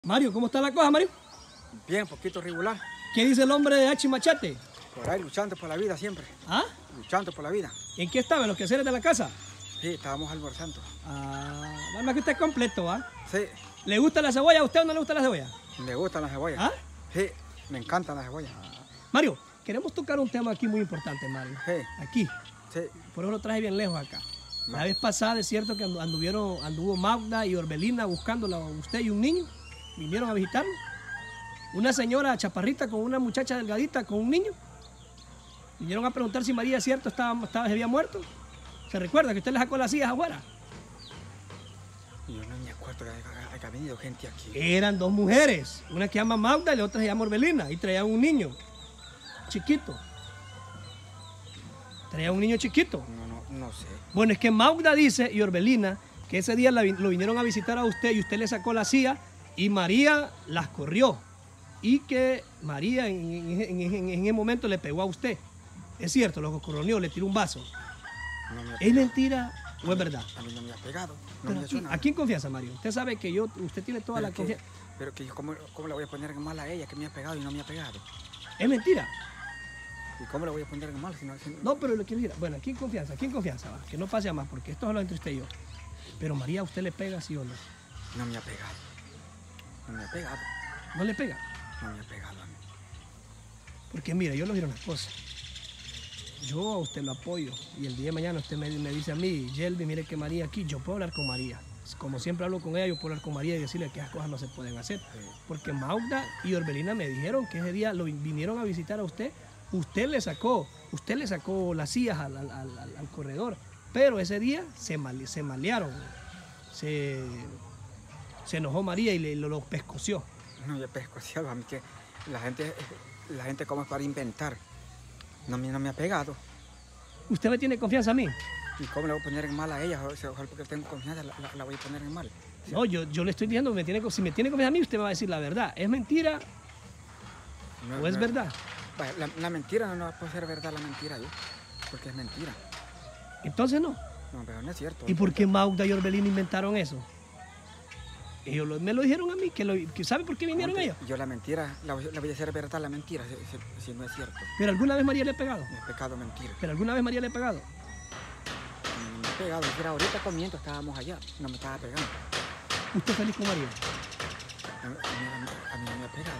Mario, ¿cómo está la cosa, Mario? Bien, poquito regular. ¿Qué dice el hombre de Hachi Machete? Por ahí luchando por la vida siempre. ¿Ah? Luchando por la vida. ¿En qué estaba? ¿En los quehaceres de la casa? Sí, estábamos almorzando. Nada más que usted es completo, ¿ah? Sí. ¿Le gusta la cebolla a usted o no le gusta la cebolla? Me gustan las cebollas. ¿Ah? Sí, me encantan las cebollas. Mario, queremos tocar un tema aquí muy importante, Mario. Sí. Aquí. Sí. Por eso lo traje bien lejos acá. La vez pasada es cierto que anduvo Magda y Orbelina buscándola, usted y un niño. Vinieron a visitarlo. Una señora chaparrita con una muchacha delgadita con un niño. Vinieron a preguntar si María, cierto, se había muerto. ¿Se recuerda que usted le sacó las sillas afuera? Yo no me acuerdo que haya venido gente aquí. Eran dos mujeres. Una que se llama Magda y la otra se llama Orbelina. Y traían un niño chiquito. Traían un niño chiquito. No sé. Bueno, es que Magda dice y Orbelina que ese día lo vinieron a visitar a usted y usted le sacó la silla y María las corrió. Y que María en ese momento le pegó a usted. Es cierto, lo corroneó, le tiró un vaso. ¿Es mentira o es verdad? A mí no me ha pegado. No Pero me ha hecho nada. ¿a quién confianza, Mario? Usted sabe que usted tiene toda la confianza. Pero que yo, ¿cómo le voy a poner en mal a ella que me ha pegado y no me ha pegado? ¿Es mentira? ¿Y cómo le voy a poner en mal si no? No, pero le quiero decir, bueno, ¿a quién confianza? ¿A quién confianza? Va? Que no pase a más, porque esto es lo entre usted y yo. Pero María, ¿usted le pega sí o no? No me ha pegado. No me ha pegado. ¿No le pega? No me ha pegado a mí. Porque mira, yo le digo una cosa. Yo a usted lo apoyo y el día de mañana usted me dice a mí, Yelvi, mire que María aquí, yo puedo hablar con María. Como siempre hablo con ella, yo puedo hablar con María y decirle que esas cosas no se pueden hacer. Sí. Porque Magda y Orbelina me dijeron que ese día lo vinieron a visitar a usted. Usted le sacó las sillas al corredor. Pero ese día se malearon. Se enojó María y lo pescoció. No me ha pescoceado a mí que la gente como es para inventar. No me ha pegado. ¿Usted me tiene confianza a mí? ¿Y cómo le voy a poner en mal a ella? Ojalá porque tengo confianza la voy a poner en mal. No, yo le estoy diciendo, si me tiene confianza a mí, usted me va a decir la verdad. ¿Es mentira o es verdad? La mentira no puede ser verdad la mentira, yo. Porque es mentira. Entonces no. No, pero no es cierto. ¿Y por qué Magda y Orbelina inventaron eso? Ellos me lo dijeron a mí, que ¿sabe por qué vinieron ellos? Yo la mentira, la voy a hacer verdad la mentira, si no es cierto. ¿Pero alguna vez María le ha pegado? Me he pecado mentira. ¿Pero alguna vez María le ha pegado? No me ha pegado, era ahorita comiendo, estábamos allá, no me estaba pegando. ¿Usted feliz con María? A mí no me ha pegado,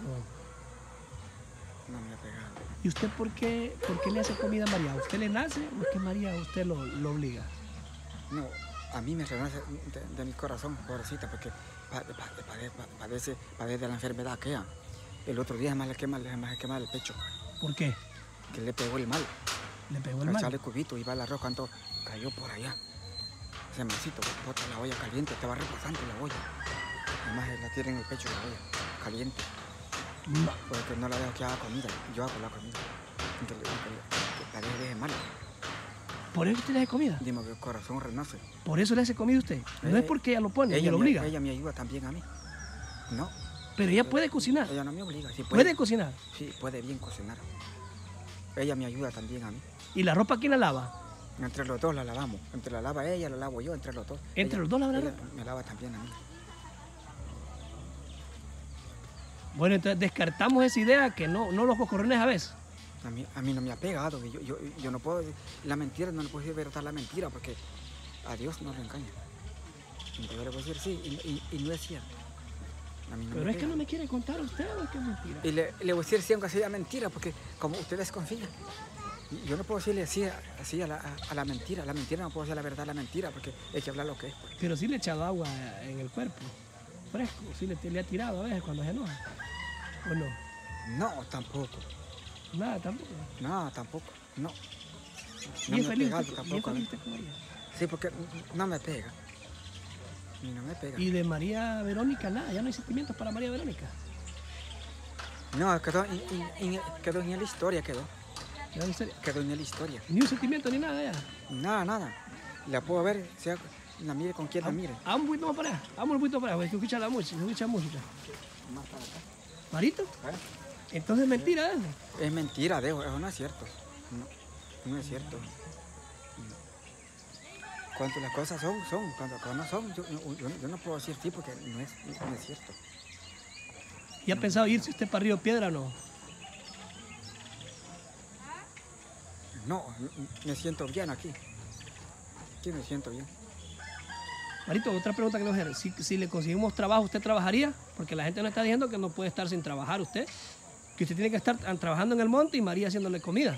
No. no me ha pegado. ¿Y usted por qué le hace comida a María? ¿A usted le nace o es que María a usted lo obliga? No, a mí me renace de mi corazón, pobrecita, porque padece de la enfermedad aquella. El otro día más le quema el pecho. ¿Por qué? Que le pegó el mal. ¿Le pegó el Al mal? echarle cubito, iba el arroz cuando cayó por allá. Ese mancito bota la olla caliente, estaba reposando la olla. Además la tira en el pecho la olla, caliente. No. Porque no la dejo que haga comida, yo hago la comida. Entonces, la deje mal. ¿Por eso usted le hace comida? Dime que el corazón renace. ¿Por eso le hace comida usted? No es porque ella lo pone, ella lo obliga. Ella me ayuda también a mí. No. Pero ella puede cocinar. Ella no me obliga. Sí ¿Puede cocinar? Sí, puede bien cocinar. Ella me ayuda también a mí. ¿Y la ropa quién la lava? Entre los dos la lavamos. Entre la lava ella, la lavo yo, entre los dos. ¿Entre los dos la lavan? Me lava también a mí. Bueno, entonces descartamos esa idea que no los cocorrones a veces. A mí no me ha pegado. Yo no puedo, la mentira, no le puedo decir verdad la mentira, porque a Dios no le engaña. Yo le puedo decir sí, y no es cierto. A mí no Pero me es que pega. no me quiere contar a usted o es que es mentira. Y le voy a decir sí, aunque sea mentira, porque como ustedes confían. Yo no puedo decirle así a la mentira. La mentira no puedo decir la verdad a la mentira, porque hay que hablar lo que es. Pues. Pero sí le he echado agua en el cuerpo, fresco, sí le ha tirado a veces cuando se enoja. ¿O no? No, tampoco. Nada, tampoco. No, tampoco. No. ¿Y No es me ha feliz, pegado usted, tampoco. ¿y es feliz usted con María? Sí, porque no me pega. Y no me pega. Y de María Verónica, nada, ya no hay sentimientos para María Verónica. No, quedó en la historia, quedó. ¿Qué en serio? Quedó en la historia. Ni un sentimiento ni nada ya. Nada. La puedo ver, sea la mire con quien la mire. Vamos un poquito más para allá, vamos un poquito para allá, porque escucha la música, escucha música. Más para acá. ¿Marito? Entonces es mentira eso. Es mentira, eso no es cierto. No es cierto. Cuando las cosas son. Cuando no son, yo no puedo decir sí porque no es cierto. ¿Y ha pensado irse usted para Río Piedra o no? No, me siento bien aquí. Sí, me siento bien. Marito, otra pregunta que le voy a hacer. Si le conseguimos trabajo, ¿usted trabajaría? Porque la gente nos está diciendo que no puede estar sin trabajar usted. Que usted tiene que estar trabajando en el monte y María haciéndole comida.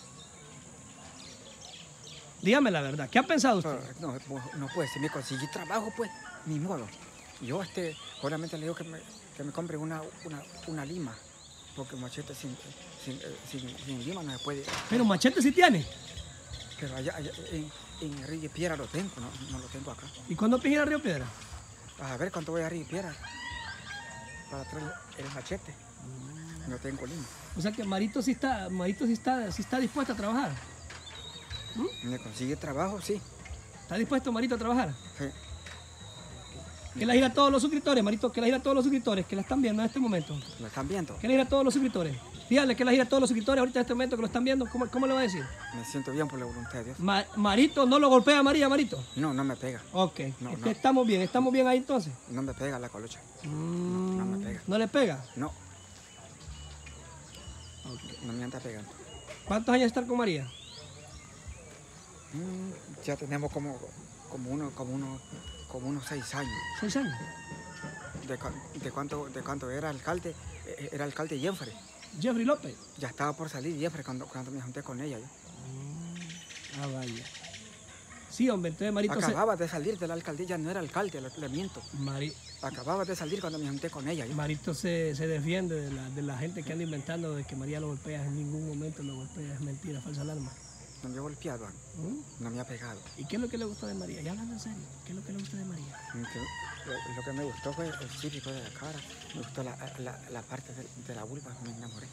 Dígame la verdad. ¿Qué ha pensado usted? No, no puede. Si me conseguí trabajo, pues, ni modo. Yo, obviamente le digo que me compre una lima. Porque machete sin lima no se puede. Pero machete sí tiene. Pero allá en Río Piedra lo tengo, no lo tengo acá. ¿Y cuándo piensa ir a Río Piedra? A ver cuánto voy a Río Piedra para traer el machete. No tengo lima. O sea que Marito sí está dispuesto a trabajar. ¿Me consigue trabajo? Sí. ¿Está dispuesto Marito a trabajar? Sí. Que le diga a todos los suscriptores, Marito, que le diga a todos los suscriptores que la están viendo en este momento. ¿Lo están viendo? Que le diga a todos los suscriptores. Dígale que le diga a todos los suscriptores ahorita en este momento que lo están viendo. ¿Cómo le va a decir? Me siento bien por la voluntad de Dios. Marito, ¿no lo golpea a María, Marito? No, no me pega. Ok. No. Estamos bien ahí entonces. No me pega la colocha. No me pega. ¿No le pega? No. Okay. No me anda pegando. ¿Cuántos años estar con María? Ya tenemos como unos 6 años. 6 años. ¿De cuánto era alcalde? Era alcalde Jeffrey. Jeffrey López. Ya estaba por salir Jeffrey cuando me junté con ella. Vaya. Sí, hombre, entonces Marito acababa de salir de la alcaldía, no era alcalde, le miento. Mari... Acababa de salir cuando me junté con ella. Marito se defiende de la gente que anda inventando de que María lo golpea. En ningún momento lo golpea, es mentira, falsa alarma. No me ha golpeado, no me ha pegado. ¿Y qué es lo que le gustó de María? Ya hablando en serio, ¿qué es lo que le gustó de María? Lo que me gustó fue el cívico de la cara, me gustó la parte de la vulva, me enamoré.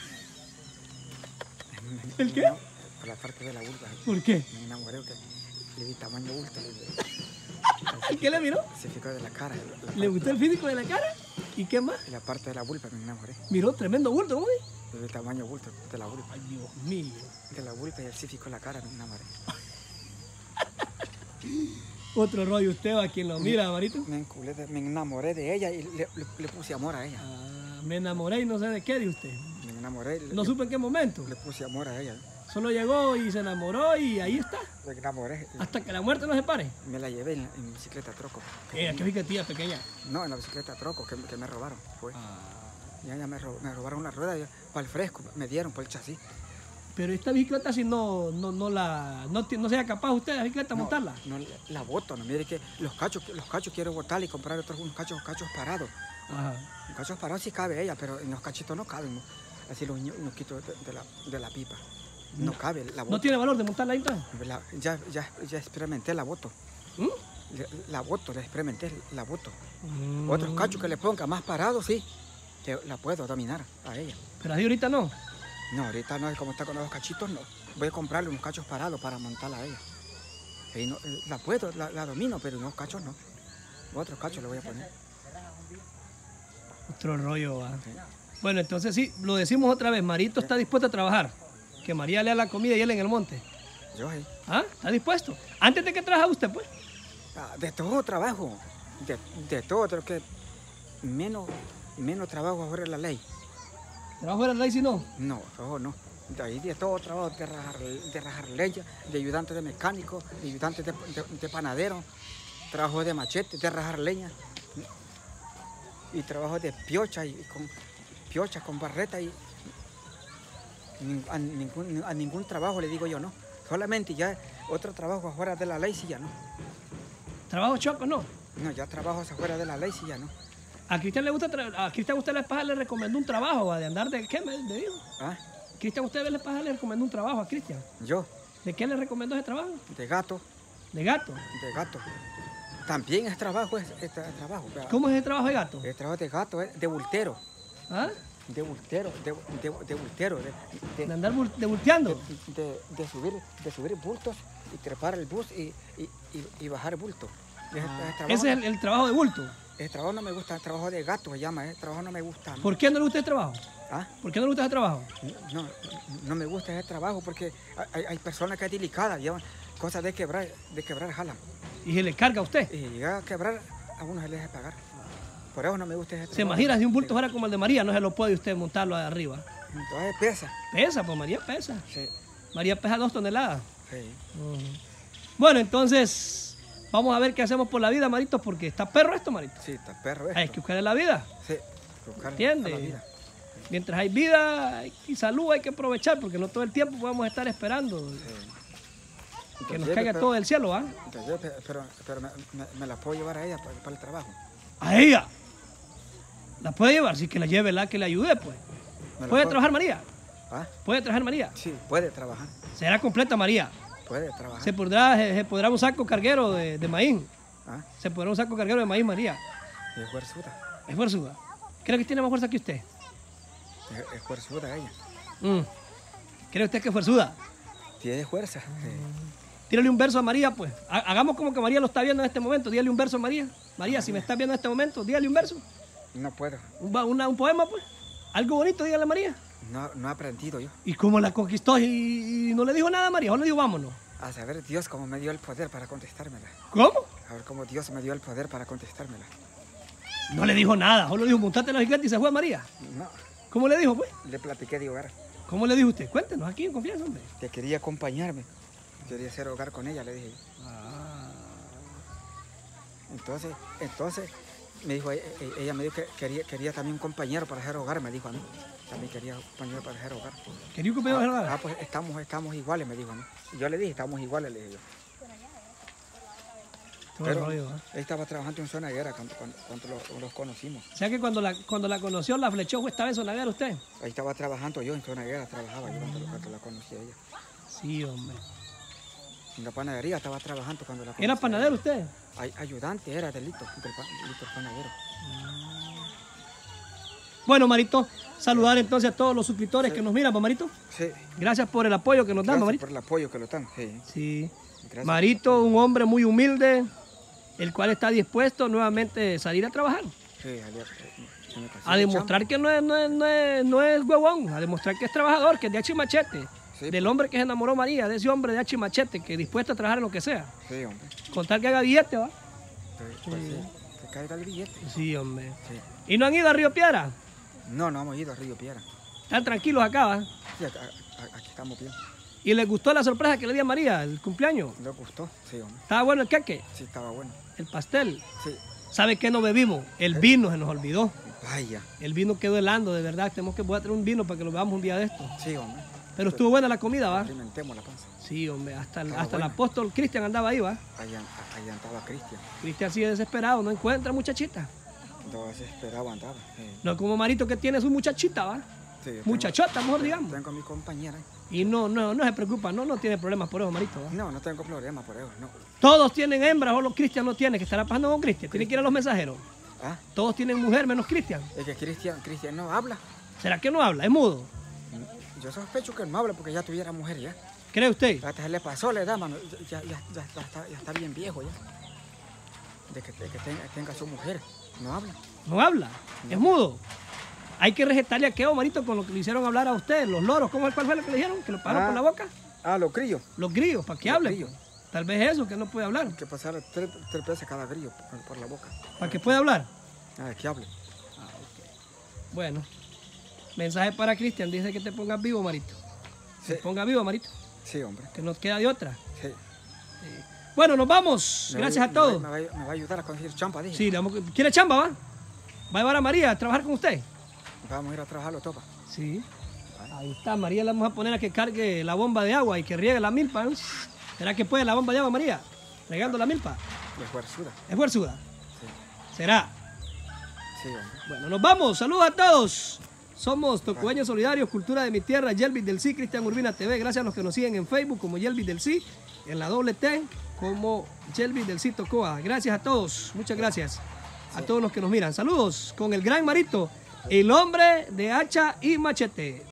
¿El qué? Por la parte de la vulva. ¿Por qué? Me enamoré porque le vi tamaño bulto. ¿Qué le miró? El físico de la cara. ¿Le gustó el físico de la cara? ¿Y qué más? La parte de la vulva me enamoré. Miró tremendo bulto, ¿cómo es? El tamaño bulto de la vulva. Ay, Dios mío. De la vulva y el físico de la cara me enamoré. Otro rollo usted va quien lo mira, Marito. Me enamoré de ella y le puse amor a ella. Me enamoré y no sé de qué de usted. Me enamoré. No supe en qué momento. Le puse amor a ella. Solo llegó y se enamoró y ahí está. Me enamoré. Hasta que la muerte no se pare. Me la llevé en bicicleta troco. ¿Qué bicicleta pequeña? No, en la bicicleta troco que me robaron. Fue. Ya me robaron una rueda para el fresco, me dieron por el chasis. Pero esta bicicleta si no sea capaz usted de la bicicleta montarla. No la boto, no mire que los cachos quiero botarla y comprar otros unos cachos parados. Ajá. Los cachos parados sí cabe ella, pero en los cachitos no caben. Así los quito de la pipa. No cabe la boto. ¿No tiene valor de montarla ahí entonces? Ya experimenté la boto. La boto, la experimenté, la boto. Otros cachos que le ponga más parados, sí. Que la puedo dominar a ella. Pero así ahorita no. No, ahorita no, como está con los cachitos, no. Voy a comprarle unos cachos parados para montarla a ella. Y no, la puedo, la domino, pero unos cachos no. Otros cachos le voy a poner. Otro rollo, va. Sí. Bueno, entonces sí, lo decimos otra vez. Marito está dispuesto a trabajar. Que María le haga la comida y él en el monte. Yo sí. ¿Ah? ¿Está dispuesto? ¿Antes de que trabajara usted, pues? De todo trabajo. De todo, pero que menos trabajo fuera de la ley. ¿Trabajo de la ley si no? No, trabajo no. De ahí de todo trabajo, de rajar leña, de ayudante de mecánico, de ayudante de panadero, trabajo de machete, de rajar leña. Y trabajo de piocha, con barreta y a ningún trabajo le digo yo no. Solamente ya otro trabajo afuera de la ley sí ya no. ¿Trabajo choco no? No, ya trabajos afuera de la ley sí ya no. A Cristian usted le recomendó un trabajo de andar de qué me dijo. ¿Ah? Cristian usted le recomendó un trabajo a Cristian. ¿Yo? ¿De qué le recomendó ese trabajo? De gato. ¿De gato? De gato. También es trabajo, es trabajo. ¿Cómo es el trabajo de gato? El trabajo de gato es de bultero. ¿Ah? De bultero, de bultero. De andar bulteando. De subir bultos y trepar el bus y bajar bulto. Ese es el trabajo de bulto. El trabajo no me gusta, el trabajo de gato se llama, el trabajo no me gusta. ¿Por qué no le gusta el trabajo? ¿Ah? ¿Por qué no le gusta ese trabajo? No me gusta ese trabajo porque hay personas que es delicadas, llevan cosas de quebrar jalan. ¿Y se le carga a usted? Y llega a quebrar, a uno se les deja pagar. Por eso no me gusta ese Se trabajo. imagina si un bulto fuera como el de María, no se lo puede usted montarlo de arriba. Entonces pesa. Pesa, pues María pesa. Sí, María pesa 2 toneladas. sí. Bueno, entonces, vamos a ver qué hacemos por la vida, Marito, porque está perro esto, Marito. Sí, está perro esto. Hay que buscar la vida, Sí, buscar ¿entiende? la vida. Mientras hay vida y salud hay que aprovechar, porque no todo el tiempo podemos estar esperando Sí. que nos Entonces, caiga todo del cielo, ¿ah? entonces, pero me la puedo llevar a ella para el trabajo. A ella. La puede llevar, sí, que la lleve, que le ayude, pues. ¿Me la ¿Puede puedo? trabajar María? ¿Ah? ¿Puede trabajar María? Sí, puede trabajar. ¿Será completa María? Puede trabajar. Se podrá un saco carguero de maíz. ¿Ah? Se podrá un saco carguero de maíz, María. Y es fuerzuda. Es fuerzuda. ¿Cree que tiene más fuerza que usted? Es fuerzuda ella. ¿Cree usted que es fuerzuda? Tiene fuerza. Sí. Tírale un verso a María, pues. Hagamos como que María lo está viendo en este momento. Dígale un verso a María. María, si me estás viendo en este momento, dígale un verso. No puedo. Un poema, pues. Algo bonito, dígale a María. No he aprendido yo. ¿Y cómo la conquistó y no le dijo nada a María? ¿O le dijo vámonos? A saber Dios cómo me dio el poder para contestármela. ¿Cómo? A ver cómo Dios me dio el poder para contestármela. No le dijo nada. Solo le dijo, montate en la bicicleta y se fue a María. No, ¿Cómo le dijo, pues? le platiqué de hogar. ¿Cómo le dijo usted? Cuéntenos aquí en confianza, hombre. Que quería acompañarme. Quería hacer hogar con ella, le dije yo. Entonces me dijo, ella me dijo que quería también un compañero para hacer hogar, me dijo a mí. También quería un compañero para hacer hogar. ¿Quería un compañero de verdad? Pues estamos iguales, me dijo a mí. Y yo le dije, estamos iguales, le dije yo. Todo el Pero rollo, ¿eh? él estaba trabajando en Zona Guerra cuando los conocimos. O sea que cuando la conoció, la flechó, estaba en Sonaguera usted. Ahí estaba trabajando yo en Zona Guerra, trabajaba yo cuando la conocí a ella. Sí, hombre. En la panadería estaba trabajando cuando la conocí. ¿Era panadero usted? Ayudante era del Lito panadero. Bueno, Marito, saludar entonces a todos los suscriptores que nos miran, pues, Marito. Sí. Gracias por el apoyo que nos dan, Gracias Marito. por el apoyo que lo dan. Sí. Sí. Gracias. Marito, un hombre muy humilde, el cual está dispuesto nuevamente a salir a trabajar. Sí, A demostrar que no es huevón, a demostrar que es trabajador, que es de hacha y machete. Sí. Del hombre que se enamoró María, de ese hombre de hacha y machete, que es dispuesto a trabajar en lo que sea. Sí, hombre. Con tal que haga billete, ¿va? Pues sí, que caiga el billete. Sí, hombre. Sí. ¿Y no han ido a Río Piedra? No hemos ido a Río Piedra. Están tranquilos acá, ¿va? Sí, aquí estamos bien. ¿Y les gustó la sorpresa que le di a María, el cumpleaños? ¿Le gustó? Sí, hombre. ¿Estaba bueno el queque? Sí, estaba bueno. ¿El pastel? Sí. ¿Sabe qué no bebimos? El vino se nos olvidó. Vaya. El vino quedó helando, de verdad. Tenemos que voy a traer un vino para que lo bebamos un día de esto. Sí, hombre. Pero estuvo buena la comida, ¿va? Alimentemos la panza. Sí, hombre. Hasta el bueno. apóstol Cristian andaba ahí, ¿va? Allá andaba Cristian. Cristian sigue desesperado, no encuentra muchachita. No desesperado andaba. Sí. No como Marito que tiene su muchachita, ¿va? Sí, yo Muchachota, mejor digamos. Tengo a mi compañera. Y no se preocupa, no tiene problemas por eso, Marito, ¿va? No tengo problema por eso, no. Todos tienen hembras, solo Cristian no tiene. ¿Qué estará pasando con Cristian? Tiene que ir a los mensajeros. ¿Ah? Todos tienen mujer menos Cristian. Es que Cristian no habla. ¿Será que no habla? ¿Es mudo? Yo sospecho que no habla porque ya tuviera mujer ya. ¿Cree usted? Hasta se le pasó la edad, mano. Ya está bien viejo ya. De que tenga su mujer. No habla. ¿No habla? ¿Es mudo? Hay que recetarle a Keo, Marito, con lo que le hicieron hablar a usted, los loros. ¿Cuál fue lo que le dijeron? ¿Que lo pararon por la boca? Los grillos. Los grillos, para que Los hable. grillos. Pues. Tal vez eso, que no puede hablar. Hay que pasar tres veces cada grillo por la boca. Para que pueda hablar. Que hable. Bueno, mensaje para Cristian, dice que te pongas vivo, Marito. Sí. Te ponga vivo, Marito. Sí, hombre. Que nos queda de otra. Sí. Bueno, nos vamos. Gracias a todos. Me va a ayudar a conseguir champa, dije. Sí, ¿quiere chamba, va? ¿Va a llevar a María a trabajar con usted? Vamos a ir a trabajar los topas. Sí. Ahí está, María, la vamos a poner a que cargue la bomba de agua y que riegue la milpa. ¿Eh? ¿Será que puede la bomba de agua, María? Regando la milpa. De fuerzuda. ¿Es fuerzuda? Sí. ¿Será? Sí, hombre. Bueno, nos vamos. Saludos a todos. Somos Tocueños Solidarios, Cultura de mi Tierra, Yelvis del Sí, Cristian Urbina TV. Gracias a los que nos siguen en Facebook como Yelvis del Sí, en la doble T como Yelvis del Sí Tocoa. Gracias a todos. Muchas gracias a todos los que nos miran. Saludos con el gran Marito, el hombre de hacha y machete.